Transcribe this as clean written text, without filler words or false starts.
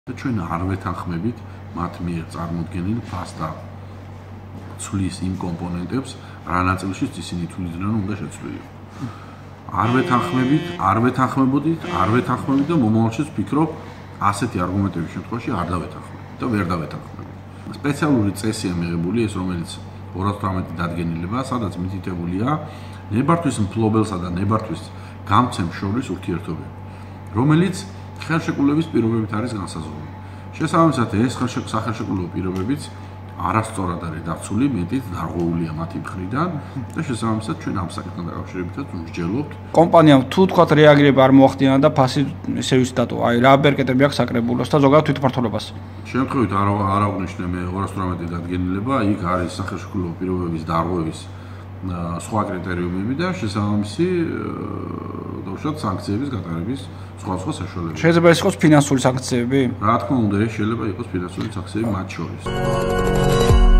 ჩვენ არ ვეთანხმებით მათ მიერ წარმოდგენილ ფასტა ცვლის იმ კომპონენტებს, რა ნაწილშიც ისინი თვლიდნენ, რომ უნდა შეცვლილიყო. არ ვეთანხმებით და მომავალშიც ვფიქრობ, ასეთი არგუმენტების შემთხვევაში არ დავეთანხმებით და ვერ დავეთანხმებით. სპეციალური წესია მიღებული ეს, რომელიც 218 დადგენილებაა, სადაც მითითებულია ნებართვის მფლობელსა და ნებართვის გამცემს შორის ურთიერთობები, რომელიც ხელშეკრულების პირობებით არის განსაზღვრული. შესაბამისად, ეს სახელშეკრულო პირობებიც არასწორად არის დაცული, მეტიც დარღვეულია მათი მხრიდან და შესაბამისად ჩვენ ამ საკითხთან დაკავშირებითაც ვსჯელობთ. კომპანიამ თუ თქვათ რეაგირება არ მოახდინა და ფასი ისე ვისდატო, აი რა ბერკეტები აქვს საკრებულოს და ზოგადად თვითმმართველობას. შემთხვევით არ აღვნიშნე მე 218 დადგენილება, იქ არის სახელშეკრულო პირობების დარღვევის სხვა კრიტერიუმები და შესაბამისი დავუშვათ სანქციების გატარების სხვა საშუალებები. შეიძლება ეს იყოს ფინანსური სანქციები? რა თქმა უნდა, ეს შეიძლება იყოს ფინანსური სანქციები მათ შორის.